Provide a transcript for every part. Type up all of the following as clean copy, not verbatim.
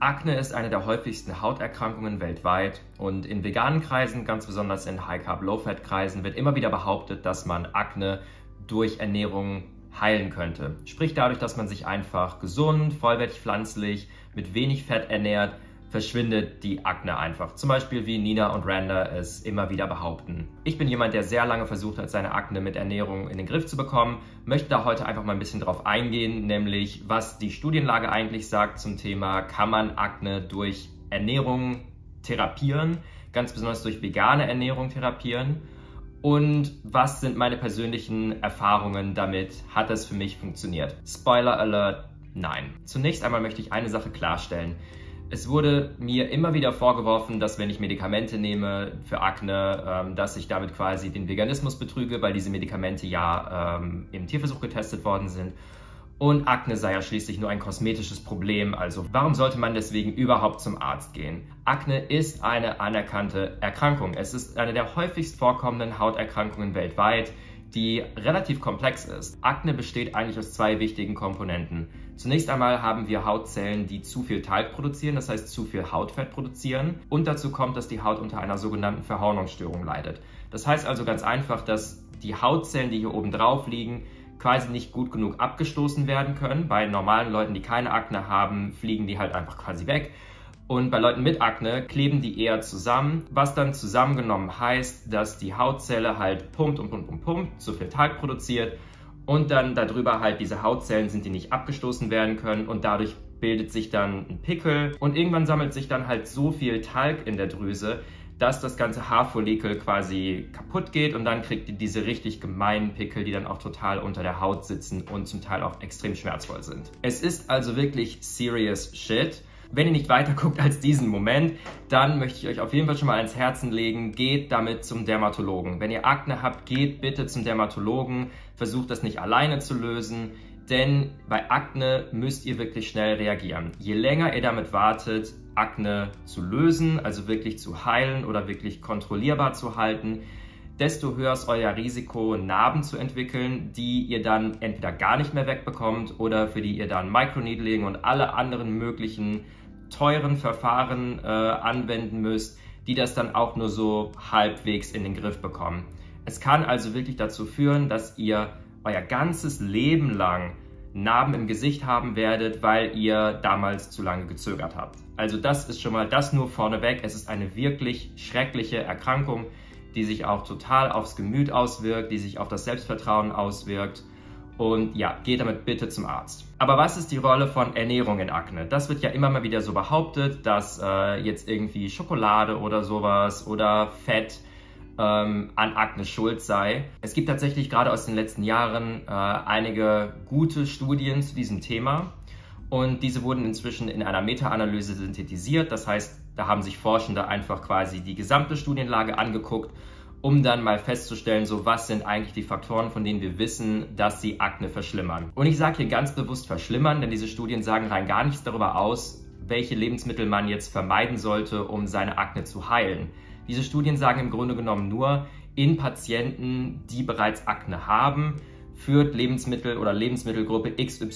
Akne ist eine der häufigsten Hauterkrankungen weltweit und in veganen Kreisen, ganz besonders in High-Carb, Low-Fat-Kreisen, wird immer wieder behauptet, dass man Akne durch Ernährung heilen könnte. Sprich dadurch, dass man sich einfach gesund, vollwertig pflanzlich, mit wenig Fett ernährt, verschwindet die Akne einfach. Zum Beispiel wie Nina und Randa es immer wieder behaupten. Ich bin jemand, der sehr lange versucht hat, seine Akne mit Ernährung in den Griff zu bekommen, möchte da heute einfach mal ein bisschen drauf eingehen, nämlich was die Studienlage eigentlich sagt zum Thema, kann man Akne durch Ernährung therapieren, ganz besonders durch vegane Ernährung therapieren und was sind meine persönlichen Erfahrungen damit, hat das für mich funktioniert? Spoiler Alert, nein. Zunächst einmal möchte ich eine Sache klarstellen. Es wurde mir immer wieder vorgeworfen, dass wenn ich Medikamente nehme für Akne, dass ich damit quasi den Veganismus betrüge, weil diese Medikamente ja im Tierversuch getestet worden sind. Und Akne sei ja schließlich nur ein kosmetisches Problem, also warum sollte man deswegen überhaupt zum Arzt gehen? Akne ist eine anerkannte Erkrankung. Es ist eine der häufigst vorkommenden Hauterkrankungen weltweit, die relativ komplex ist. Akne besteht eigentlich aus zwei wichtigen Komponenten. Zunächst einmal haben wir Hautzellen, die zu viel Talg produzieren, das heißt zu viel Hautfett produzieren. Und dazu kommt, dass die Haut unter einer sogenannten Verhornungsstörung leidet. Das heißt also ganz einfach, dass die Hautzellen, die hier oben drauf liegen, quasi nicht gut genug abgestoßen werden können. Bei normalen Leuten, die keine Akne haben, fliegen die halt einfach quasi weg. Und bei Leuten mit Akne kleben die eher zusammen, was dann zusammengenommen heißt, dass die Hautzelle halt pumpt und pumpt und pumpt, zu viel Talg produziert und dann darüber halt diese Hautzellen sind, die nicht abgestoßen werden können und dadurch bildet sich dann ein Pickel und irgendwann sammelt sich dann halt so viel Talg in der Drüse, dass das ganze Haarfollikel quasi kaputt geht und dann kriegt ihr diese richtig gemeinen Pickel, die dann auch total unter der Haut sitzen und zum Teil auch extrem schmerzvoll sind. Es ist also wirklich serious shit. Wenn ihr nicht weiter guckt als diesen Moment, dann möchte ich euch auf jeden Fall schon mal ans Herzen legen, geht damit zum Dermatologen. Wenn ihr Akne habt, geht bitte zum Dermatologen, versucht das nicht alleine zu lösen, denn bei Akne müsst ihr wirklich schnell reagieren. Je länger ihr damit wartet, Akne zu lösen, also wirklich zu heilen oder wirklich kontrollierbar zu halten, desto höher ist euer Risiko, Narben zu entwickeln, die ihr dann entweder gar nicht mehr wegbekommt oder für die ihr dann Microneedling und alle anderen möglichen teuren Verfahren anwenden müsst, die das dann auch nur so halbwegs in den Griff bekommen. Es kann also wirklich dazu führen, dass ihr euer ganzes Leben lang Narben im Gesicht haben werdet, weil ihr damals zu lange gezögert habt. Also das ist schon mal das nur vorneweg. Es ist eine wirklich schreckliche Erkrankung, die sich auch total aufs Gemüt auswirkt, die sich auf das Selbstvertrauen auswirkt. Und ja, geht damit bitte zum Arzt. Aber was ist die Rolle von Ernährung in Akne? Das wird ja immer mal wieder so behauptet, dass jetzt irgendwie Schokolade oder sowas oder Fett an Akne schuld sei. Es gibt tatsächlich gerade aus den letzten Jahren einige gute Studien zu diesem Thema. Und diese wurden inzwischen in einer Meta-Analyse synthetisiert. Das heißt, da haben sich Forschende einfach quasi die gesamte Studienlage angeguckt, um dann mal festzustellen, so was sind eigentlich die Faktoren, von denen wir wissen, dass sie Akne verschlimmern. Und ich sage hier ganz bewusst verschlimmern, denn diese Studien sagen rein gar nichts darüber aus, welche Lebensmittel man jetzt vermeiden sollte, um seine Akne zu heilen. Diese Studien sagen im Grunde genommen nur, in Patienten, die bereits Akne haben, führt Lebensmittel oder Lebensmittelgruppe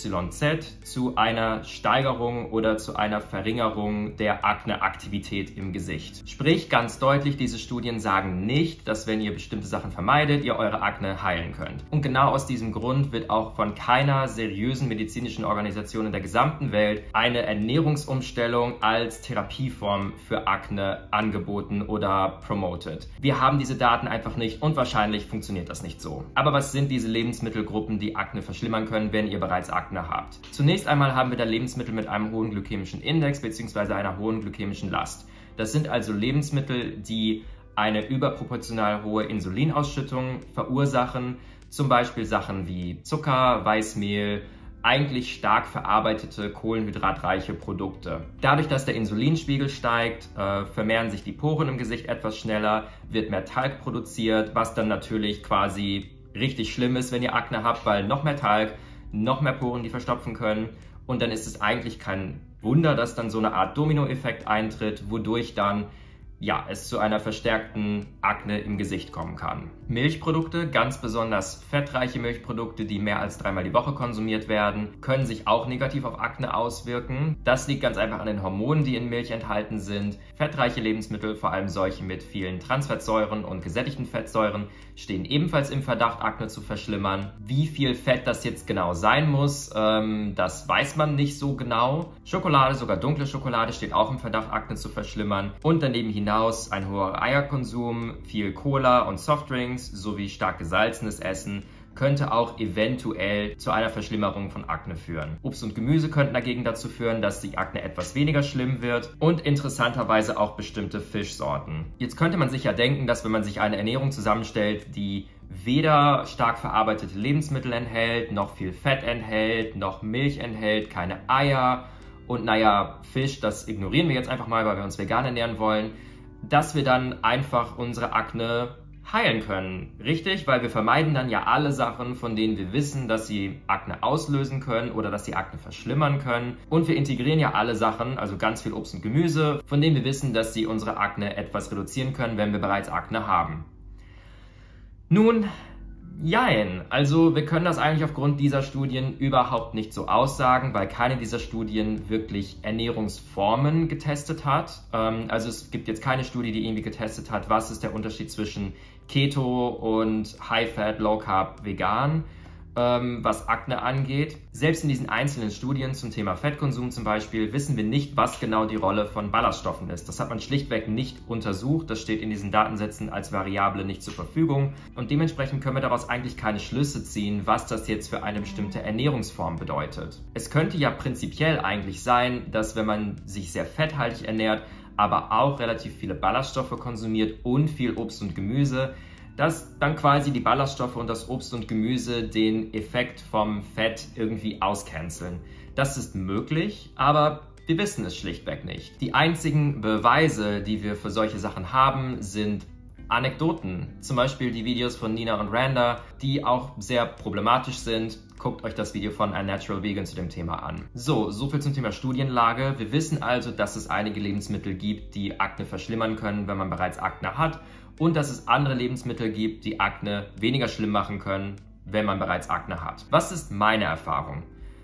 XYZ zu einer Steigerung oder zu einer Verringerung der Akneaktivität im Gesicht. Sprich, ganz deutlich, diese Studien sagen nicht, dass wenn ihr bestimmte Sachen vermeidet, ihr eure Akne heilen könnt. Und genau aus diesem Grund wird auch von keiner seriösen medizinischen Organisation in der gesamten Welt eine Ernährungsumstellung als Therapieform für Akne angeboten oder promoted. Wir haben diese Daten einfach nicht und wahrscheinlich funktioniert das nicht so. Aber was sind diese Lebensmittelgruppen, die Akne verschlimmern können, wenn ihr bereits Akne habt? Zunächst einmal haben wir da Lebensmittel mit einem hohen glykämischen Index bzw. einer hohen glykämischen Last. Das sind also Lebensmittel, die eine überproportional hohe Insulinausschüttung verursachen, zum Beispiel Sachen wie Zucker, Weißmehl, eigentlich stark verarbeitete kohlenhydratreiche Produkte. Dadurch, dass der Insulinspiegel steigt, vermehren sich die Poren im Gesicht etwas schneller, wird mehr Talg produziert, was dann natürlich quasi richtig schlimm ist, wenn ihr Akne habt, weil noch mehr Talg, noch mehr Poren, die verstopfen können. Und dann ist es eigentlich kein Wunder, dass dann so eine Art Dominoeffekt eintritt, wodurch dann ja, es zu einer verstärkten Akne im Gesicht kommen kann. Milchprodukte, ganz besonders fettreiche Milchprodukte, die mehr als 3-mal die Woche konsumiert werden, können sich auch negativ auf Akne auswirken. Das liegt ganz einfach an den Hormonen, die in Milch enthalten sind. Fettreiche Lebensmittel, vor allem solche mit vielen Transfettsäuren und gesättigten Fettsäuren, stehen ebenfalls im Verdacht, Akne zu verschlimmern. Wie viel Fett das jetzt genau sein muss, das weiß man nicht so genau. Schokolade, sogar dunkle Schokolade, steht auch im Verdacht, Akne zu verschlimmern. Und daneben hinaus ein hoher Eierkonsum, viel Cola und Softdrinks sowie stark gesalzenes Essen könnte auch eventuell zu einer Verschlimmerung von Akne führen. Obst und Gemüse könnten dagegen dazu führen, dass die Akne etwas weniger schlimm wird und interessanterweise auch bestimmte Fischsorten. Jetzt könnte man sich ja denken, dass wenn man sich eine Ernährung zusammenstellt, die weder stark verarbeitete Lebensmittel enthält, noch viel Fett enthält, noch Milch enthält, keine Eier und naja, Fisch, das ignorieren wir jetzt einfach mal, weil wir uns vegan ernähren wollen, dass wir dann einfach unsere Akne heilen können. Richtig? Weil wir vermeiden dann ja alle Sachen, von denen wir wissen, dass sie Akne auslösen können oder dass sie Akne verschlimmern können. Und wir integrieren ja alle Sachen, also ganz viel Obst und Gemüse, von denen wir wissen, dass sie unsere Akne etwas reduzieren können, wenn wir bereits Akne haben. Nun, jein. Also wir können das eigentlich aufgrund dieser Studien überhaupt nicht so aussagen, weil keine dieser Studien wirklich Ernährungsformen getestet hat. Also es gibt jetzt keine Studie, die irgendwie getestet hat, was ist der Unterschied zwischen Keto und High-Fat, Low-Carb, Vegan, was Akne angeht. Selbst in diesen einzelnen Studien zum Thema Fettkonsum zum Beispiel wissen wir nicht, was genau die Rolle von Ballaststoffen ist. Das hat man schlichtweg nicht untersucht. Das steht in diesen Datensätzen als Variable nicht zur Verfügung. Und dementsprechend können wir daraus eigentlich keine Schlüsse ziehen, was das jetzt für eine bestimmte Ernährungsform bedeutet. Es könnte ja prinzipiell eigentlich sein, dass wenn man sich sehr fetthaltig ernährt, aber auch relativ viele Ballaststoffe konsumiert und viel Obst und Gemüse, dass dann quasi die Ballaststoffe und das Obst und Gemüse den Effekt vom Fett irgendwie auscanceln. Das ist möglich, aber wir wissen es schlichtweg nicht. Die einzigen Beweise, die wir für solche Sachen haben, sind Anekdoten. Zum Beispiel die Videos von Nina und Randa, die auch sehr problematisch sind. Guckt euch das Video von Unnatural Vegan zu dem Thema an. So viel zum Thema Studienlage. Wir wissen also, dass es einige Lebensmittel gibt, die Akne verschlimmern können, wenn man bereits Akne hat. Und dass es andere Lebensmittel gibt, die Akne weniger schlimm machen können, wenn man bereits Akne hat. Was ist meine Erfahrung?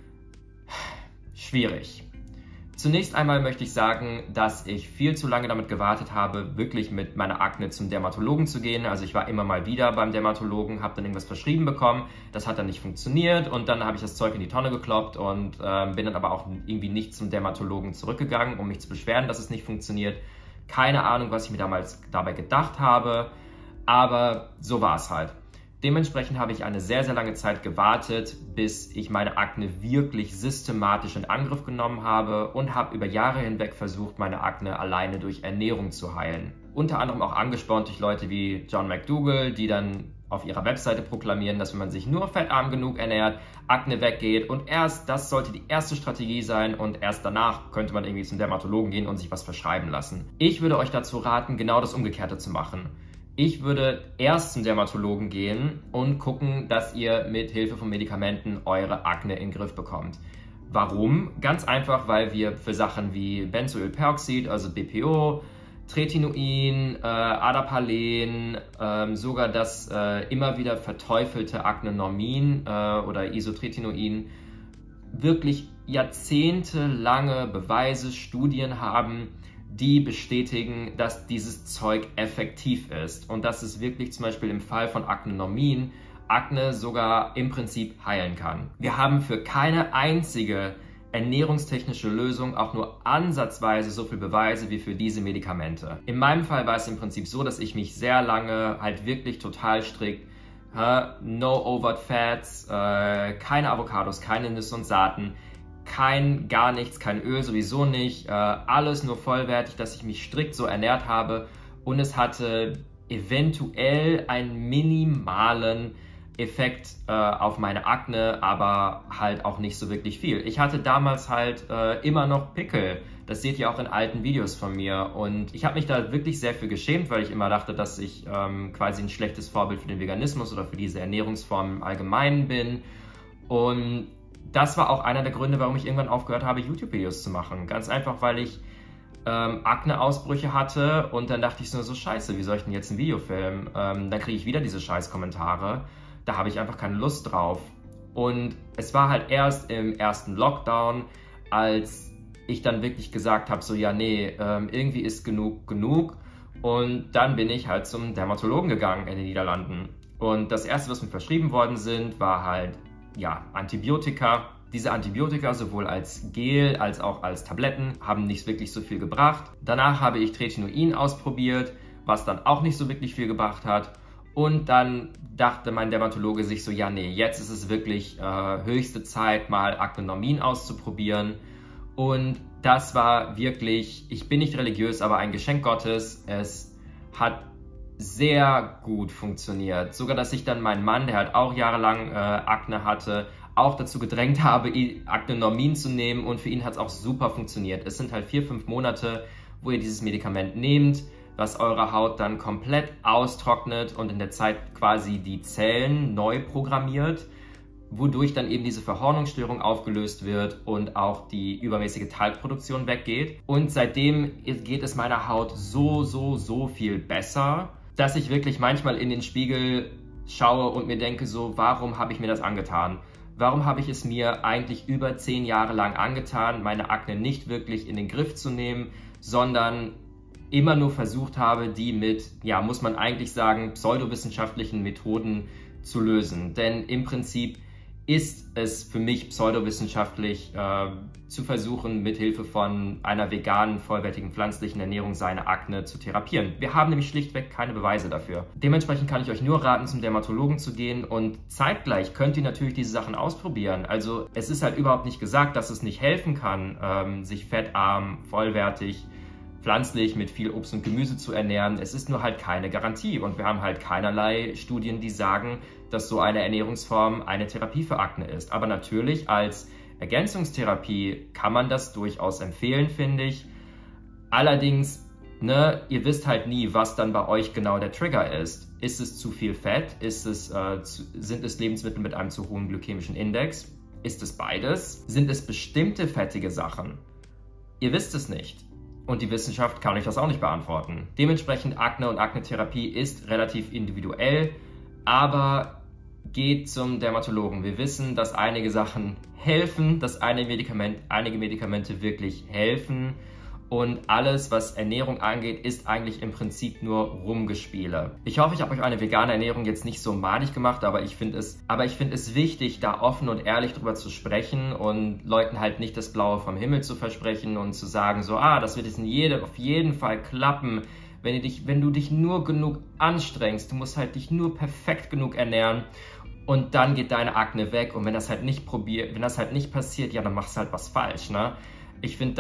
Schwierig. Zunächst einmal möchte ich sagen, dass ich viel zu lange damit gewartet habe, wirklich mit meiner Akne zum Dermatologen zu gehen. Also ich war immer mal wieder beim Dermatologen, habe dann irgendwas verschrieben bekommen, das hat dann nicht funktioniert und dann habe ich das Zeug in die Tonne gekloppt und bin dann aber auch irgendwie nicht zum Dermatologen zurückgegangen, um mich zu beschweren, dass es nicht funktioniert. Keine Ahnung, was ich mir damals dabei gedacht habe, aber so war es halt. Dementsprechend habe ich eine sehr, sehr lange Zeit gewartet, bis ich meine Akne wirklich systematisch in Angriff genommen habe und habe über Jahre hinweg versucht, meine Akne alleine durch Ernährung zu heilen. Unter anderem auch angespornt durch Leute wie John McDougall, die dann auf ihrer Webseite proklamieren, dass wenn man sich nur fettarm genug ernährt, Akne weggeht und das sollte die erste Strategie sein und erst danach könnte man irgendwie zum Dermatologen gehen und sich was verschreiben lassen. Ich würde euch dazu raten, genau das Umgekehrte zu machen. Ich würde erst zum Dermatologen gehen und gucken, dass ihr mit Hilfe von Medikamenten eure Akne in den Griff bekommt. Warum? Ganz einfach, weil wir für Sachen wie Benzoylperoxid, also BPO, Tretinoin, Adapalen, sogar das immer wieder verteufelte Acnenormin oder Isotretinoin wirklich jahrzehntelange Beweise, Studien haben, die bestätigen, dass dieses Zeug effektiv ist und dass es wirklich zum Beispiel im Fall von Acnenormin Akne sogar im Prinzip heilen kann. Wir haben für keine einzige ernährungstechnische Lösung auch nur ansatzweise so viel Beweise wie für diese Medikamente. In meinem Fall war es im Prinzip so, dass ich mich sehr lange halt wirklich total strikt no overt fats, keine Avocados, keine Nüsse und Saaten, gar nichts, kein Öl sowieso nicht, alles nur vollwertig, dass ich mich strikt so ernährt habe und es hatte eventuell einen minimalen Effekt auf meine Akne, aber halt auch nicht so wirklich viel. Ich hatte damals halt immer noch Pickel. Das seht ihr auch in alten Videos von mir. Und ich habe mich da wirklich sehr für geschämt, weil ich immer dachte, dass ich quasi ein schlechtes Vorbild für den Veganismus oder für diese Ernährungsform im Allgemeinen bin. Und das war auch einer der Gründe, warum ich irgendwann aufgehört habe, YouTube-Videos zu machen. Ganz einfach, weil ich Akne-Ausbrüche hatte und dann dachte ich nur so, scheiße, wie soll ich denn jetzt ein Video filmen? Dann kriege ich wieder diese scheiß Kommentare. Da habe ich einfach keine Lust drauf. Und es war halt erst im ersten Lockdown, als ich dann wirklich gesagt habe, so ja, nee, irgendwie ist genug. Und dann bin ich halt zum Dermatologen gegangen in den Niederlanden. Und das erste, was mir verschrieben worden sind, war halt, ja, Antibiotika. Diese Antibiotika, sowohl als Gel als auch als Tabletten, haben nicht wirklich so viel gebracht. Danach habe ich Tretinoin ausprobiert, was dann auch nicht so wirklich viel gebracht hat. Und dann dachte mein Dermatologe sich so, ja nee, jetzt ist es wirklich höchste Zeit, mal Acnenormin auszuprobieren. Und das war wirklich, ich bin nicht religiös, aber ein Geschenk Gottes. Es hat sehr gut funktioniert. Sogar, dass ich dann meinen Mann, der halt auch jahrelang Akne hatte, auch dazu gedrängt habe, Acnenormin zu nehmen, und für ihn hat es auch super funktioniert. Es sind halt 4-5 Monate, wo ihr dieses Medikament nehmt, was eure Haut dann komplett austrocknet und in der Zeit quasi die Zellen neu programmiert, wodurch dann eben diese Verhornungsstörung aufgelöst wird und auch die übermäßige Talgproduktion weggeht. Und seitdem geht es meiner Haut so viel besser, dass ich wirklich manchmal in den Spiegel schaue und mir denke so, warum habe ich mir das angetan? Warum habe ich es mir eigentlich über 10 Jahre lang angetan, meine Akne nicht wirklich in den Griff zu nehmen, sondern immer nur versucht habe, die mit, ja, muss man eigentlich sagen, pseudowissenschaftlichen Methoden zu lösen. Denn im Prinzip ist es für mich pseudowissenschaftlich zu versuchen, mithilfe von einer veganen, vollwertigen pflanzlichen Ernährung seine Akne zu therapieren. Wir haben nämlich schlichtweg keine Beweise dafür. Dementsprechend kann ich euch nur raten, zum Dermatologen zu gehen, und zeitgleich könnt ihr natürlich diese Sachen ausprobieren. Also es ist halt überhaupt nicht gesagt, dass es nicht helfen kann, sich fettarm, vollwertig, pflanzlich mit viel Obst und Gemüse zu ernähren. Es ist nur halt keine Garantie, und wir haben halt keinerlei Studien, die sagen, dass so eine Ernährungsform eine Therapie für Akne ist. Aber natürlich als Ergänzungstherapie kann man das durchaus empfehlen, finde ich. Allerdings, ne, ihr wisst halt nie, was dann bei euch genau der Trigger ist. Ist es zu viel Fett? Sind es Lebensmittel mit einem zu hohen glykämischen Index? Ist es beides? Sind es bestimmte fettige Sachen? Ihr wisst es nicht. Und die Wissenschaft kann euch das auch nicht beantworten. Dementsprechend Akne und Aknetherapie ist relativ individuell, aber geht zum Dermatologen. Wir wissen, dass einige Sachen helfen, dass einige Medikamente wirklich helfen, und alles, was Ernährung angeht, ist eigentlich im Prinzip nur Rumgespiele. Ich hoffe, ich habe euch eine vegane Ernährung jetzt nicht so madig gemacht, aber ich finde es wichtig, da offen und ehrlich drüber zu sprechen und Leuten halt nicht das Blaue vom Himmel zu versprechen und zu sagen so, das wird jetzt auf jeden Fall klappen, wenn du dich nur genug anstrengst. Du musst halt dich nur perfekt genug ernähren und dann geht deine Akne weg, und wenn das halt nicht passiert, ja, dann machst du halt was falsch, ne? Ich finde,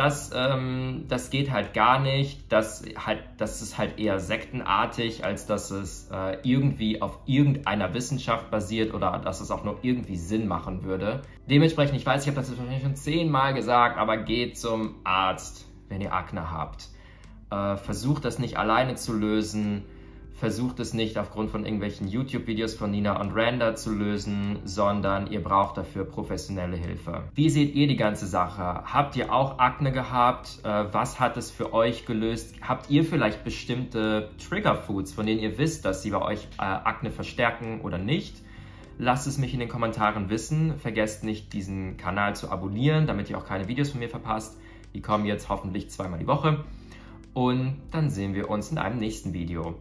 das geht halt gar nicht. Das ist halt eher sektenartig, als dass es irgendwie auf irgendeiner Wissenschaft basiert oder dass es auch nur irgendwie Sinn machen würde. Dementsprechend, ich weiß, ich habe das jetzt wahrscheinlich schon 10-mal gesagt, aber geht zum Arzt, wenn ihr Akne habt. Versucht das nicht alleine zu lösen. Versucht es nicht aufgrund von irgendwelchen YouTube-Videos von Nina und Randa zu lösen, sondern ihr braucht dafür professionelle Hilfe. Wie seht ihr die ganze Sache? Habt ihr auch Akne gehabt? Was hat es für euch gelöst? Habt ihr vielleicht bestimmte Triggerfoods, von denen ihr wisst, dass sie bei euch Akne verstärken oder nicht? Lasst es mich in den Kommentaren wissen. Vergesst nicht, diesen Kanal zu abonnieren, damit ihr auch keine Videos von mir verpasst. Die kommen jetzt hoffentlich 2-mal die Woche. Und dann sehen wir uns in einem nächsten Video.